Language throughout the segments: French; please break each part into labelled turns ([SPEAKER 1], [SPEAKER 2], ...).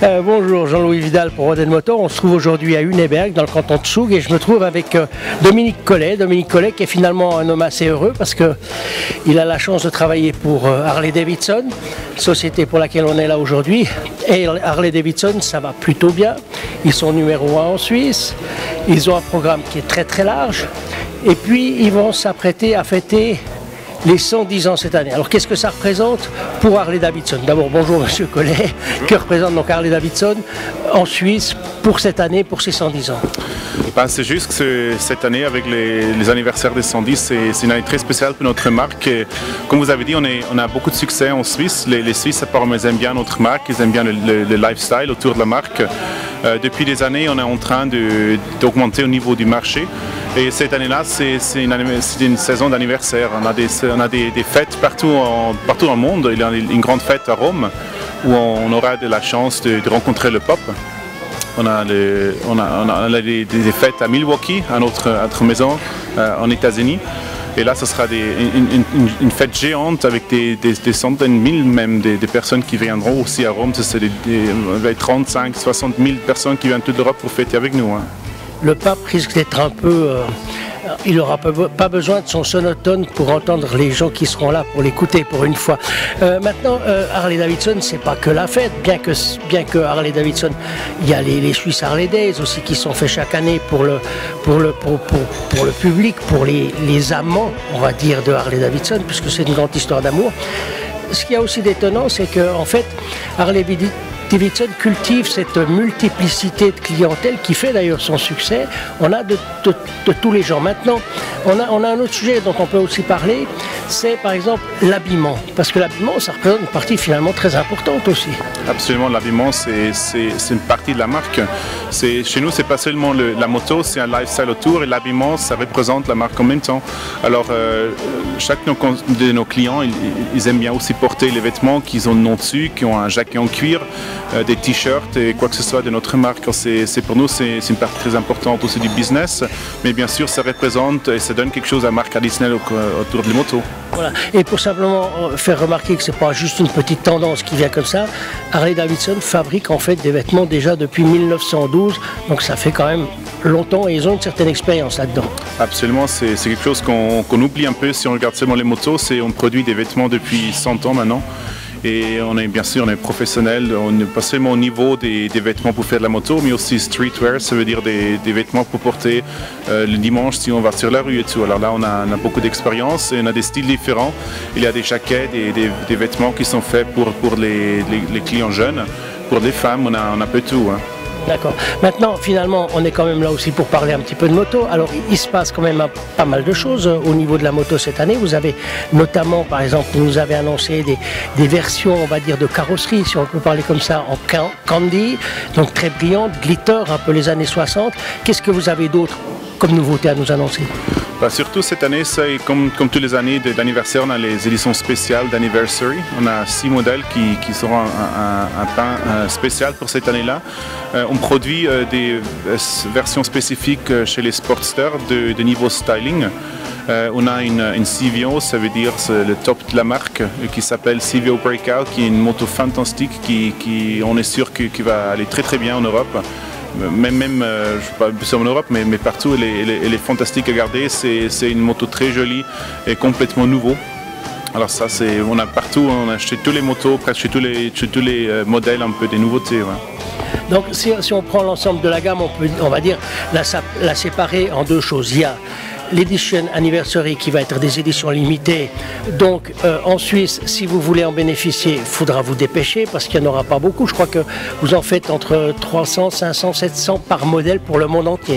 [SPEAKER 1] Bonjour, Jean-Louis Vidal pour Rodden Motor. On se trouve aujourd'hui à Huneberg, dans le canton de Zug, et je me trouve avec Dominique Collet. Dominique Collet qui est finalement un homme assez heureux parce qu'il a la chance de travailler pour Harley-Davidson, société pour laquelle on est là aujourd'hui. Et Harley-Davidson, ça va plutôt bien. Ils sont numéro 1 en Suisse. Ils ont un programme qui est très très large. Et puis, ils vont s'apprêter à fêter les 110 ans cette année. Alors qu'est-ce que ça représente pour Harley-Davidson? D'abord, bonjour Monsieur Collet, que représente donc Harley-Davidson en Suisse pour cette année, pour ses 110 ans?
[SPEAKER 2] Ben, c'est juste que cette année, avec les anniversaires des 110, c'est une année très spéciale pour notre marque. Et, comme vous avez dit, on a beaucoup de succès en Suisse. Les Suisses, apparemment, ils aiment bien notre marque, ils aiment bien le lifestyle autour de la marque. Depuis des années, on est en train d'augmenter au niveau du marché. Et cette année-là, c'est une saison d'anniversaire. On a des fêtes partout dans le monde. Il y a une grande fête à Rome où on aura de la chance de rencontrer le pape. On a des fêtes à Milwaukee, à notre maison en États-Unis. Et là, ce sera une fête géante avec des centaines de mille même des personnes qui viendront aussi à Rome. C'est 35, 60 000 personnes qui viennent de toute l'Europe pour fêter avec nous. Hein.
[SPEAKER 1] Le pape risque d'être un peu... il n'aura pas besoin de son sonotone pour entendre les gens qui seront là pour l'écouter pour une fois. Maintenant, Harley-Davidson, c'est pas que la fête, bien que Harley-Davidson, il y a les Swiss Harley Days aussi qui sont faits chaque année pour le public, pour les amants, on va dire, de Harley-Davidson, puisque c'est une grande histoire d'amour. Ce qu'il y a aussi d'étonnant, c'est qu'en fait, Harley-Davidson cultive cette multiplicité de clientèle qui fait d'ailleurs son succès. On a de tous les gens. Maintenant, on a un autre sujet dont on peut aussi parler, c'est par exemple l'habillement. Parce que l'habillement, ça représente une partie finalement très importante aussi.
[SPEAKER 2] Absolument, l'habillement, c'est une partie de la marque. Chez nous, c'est pas seulement la moto, c'est un lifestyle autour, et l'habillement, ça représente la marque en même temps. Alors, chaque de nos clients, ils aiment bien aussi porter les vêtements qu'ils ont nom dessus, qui ont un jacket en cuir, des t-shirts et quoi que ce soit de notre marque. Pour nous, c'est une partie très importante aussi du business, mais bien sûr, ça représente et ça donne quelque chose à marque additionnelle autour des motos.
[SPEAKER 1] Voilà. Et pour simplement faire remarquer que ce n'est pas juste une petite tendance qui vient comme ça, Harley-Davidson fabrique en fait des vêtements déjà depuis 1912, donc ça fait quand même longtemps et ils ont une certaine expérience là-dedans.
[SPEAKER 2] Absolument, c'est quelque chose qu'on oublie un peu si on regarde seulement les motos, on produit des vêtements depuis 100 ans maintenant. Et bien sûr, on est professionnel, on n'est pas seulement au niveau des vêtements pour faire de la moto, mais aussi streetwear, ça veut dire des vêtements pour porter le dimanche si on va sur la rue et tout. Alors là, on a beaucoup d'expérience et on a des styles différents. Il y a des jaquettes et des vêtements qui sont faits pour les clients jeunes. Pour les femmes, on a un peu tout. Hein.
[SPEAKER 1] D'accord. Maintenant, finalement, on est quand même là aussi pour parler un petit peu de moto. Alors, il se passe quand même pas mal de choses au niveau de la moto cette année. Vous avez notamment, par exemple, vous nous avez annoncé des versions, on va dire, de carrosserie, si on peut parler comme ça, en candy, donc très brillante, glitter, un peu les années 60. Qu'est-ce que vous avez d'autre comme nouveauté à nous annoncer?
[SPEAKER 2] Surtout cette année, comme toutes les années d'anniversaire, on a les éditions spéciales d'anniversary. On a 6 modèles qui seront un pain spécial pour cette année-là. On produit des versions spécifiques chez les Sportsters de niveau styling. On a une CVO, ça veut dire le top de la marque, qui s'appelle CVO Breakout, qui est une moto fantastique on est sûr qu'il va aller très très bien en Europe. Même je ne sais pas plus en Europe, mais partout, elle est fantastique à garder. C'est une moto très jolie et complètement nouveau. Alors ça, on a partout, on a chez tous les motos, presque chez tous les modèles, un peu des nouveautés. Ouais.
[SPEAKER 1] Donc si on prend l'ensemble de la gamme, on va dire la séparer en deux choses. Il y a l'édition Anniversary qui va être des éditions limitées. Donc en Suisse, si vous voulez en bénéficier, il faudra vous dépêcher parce qu'il n'y en aura pas beaucoup. Je crois que vous en faites entre 300, 500, 700 par modèle pour le monde entier.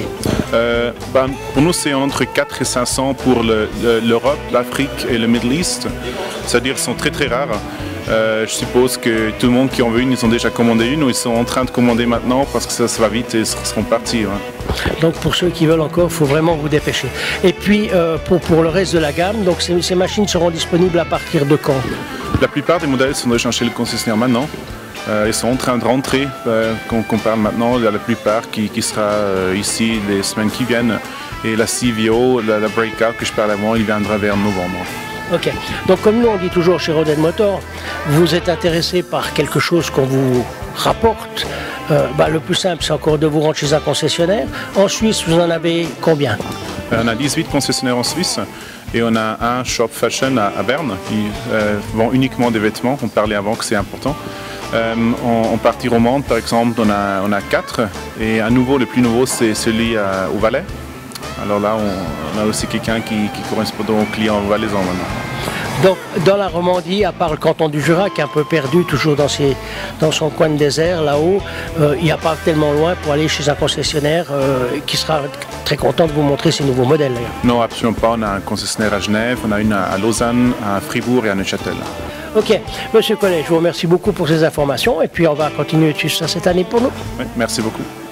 [SPEAKER 2] Pour nous, c'est entre 4 et 500 pour l'Europe, l'Afrique et le Middle East. C'est-à-dire qu'ils sont très très rares. Je suppose que tout le monde qui en veut une, ils ont déjà commandé une ou ils sont en train de commander maintenant parce que ça va vite et ils seront partis. Ouais.
[SPEAKER 1] Donc pour ceux qui veulent encore, il faut vraiment vous dépêcher. Et puis pour le reste de la gamme, donc ces machines seront disponibles à partir de quand?
[SPEAKER 2] La plupart des modèles sont déjà chez le concessionnaire maintenant. Ils sont en train de rentrer, qu'on parle maintenant, il y a la plupart qui sera ici les semaines qui viennent. Et la CVO, la Breakout que je parlais avant, il viendra vers novembre.
[SPEAKER 1] Ok, donc comme nous on dit toujours chez Rodden Motor, vous êtes intéressé par quelque chose qu'on vous rapporte le plus simple, c'est encore de vous rendre chez un concessionnaire. En Suisse, vous en avez combien?
[SPEAKER 2] On a 18 concessionnaires en Suisse et on a un shop fashion à Berne qui vend uniquement des vêtements. On parlait avant que c'est important. En partie romande, par exemple, on a 4 et à nouveau, le plus nouveau, c'est celui au Valais. Alors là, on a aussi quelqu'un qui correspond aux clients valaisans maintenant.
[SPEAKER 1] Donc, dans la Romandie, à part le canton du Jura, qui est un peu perdu, toujours dans son coin de désert, là-haut, il n'y a pas tellement loin pour aller chez un concessionnaire qui sera très content de vous montrer ces nouveaux modèles.
[SPEAKER 2] Non, absolument pas. On a un concessionnaire à Genève, on a une à Lausanne, à Fribourg et à Neuchâtel.
[SPEAKER 1] Ok, Monsieur Collet, je vous remercie beaucoup pour ces informations et puis on va continuer de suivre ça cette année pour nous.
[SPEAKER 2] Oui, merci beaucoup.